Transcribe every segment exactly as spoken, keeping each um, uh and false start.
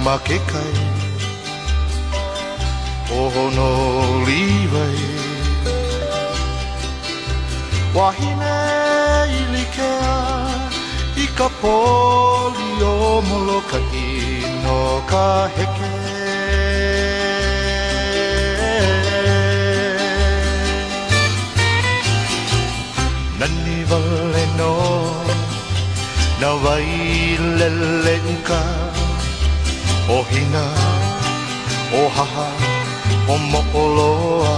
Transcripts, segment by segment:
ma ke kai Ohono liwai Wahine ilikea I ka poli o moloka ino ka heke Nani wale no Na wai lele uka O hina O haha O mo'oloa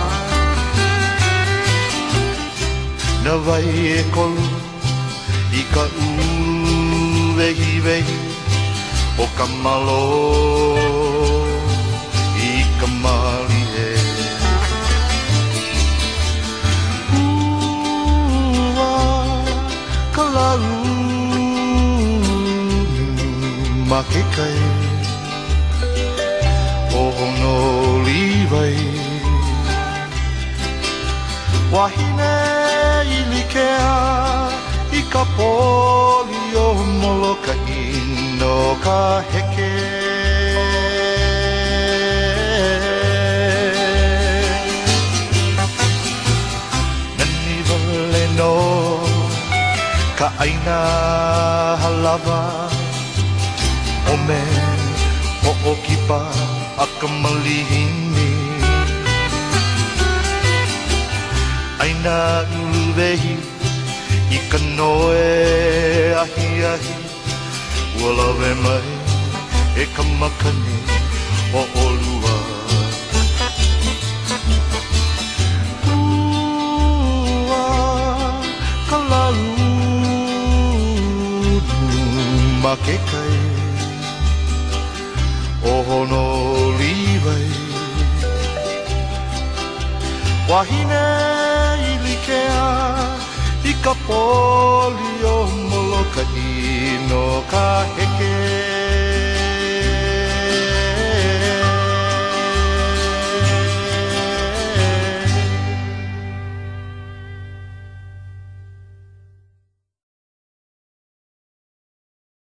Na wai e kolu I ka uwehi wehi O ka malo I ka mali e Ua ka lau Ma ke kai Ohono liwai Wahine ilikea I ka poli o moloka ino ka heke Nani wale no Ka aina halawa O me o o kipa a ka malihini Aina uluwehi I ka noe ahi ahi Ua lawe mai e ka makani o olua Ua ka lau ma ke kai Ohono liwai Wahine ilikea I ka poli o moloka ino ka heke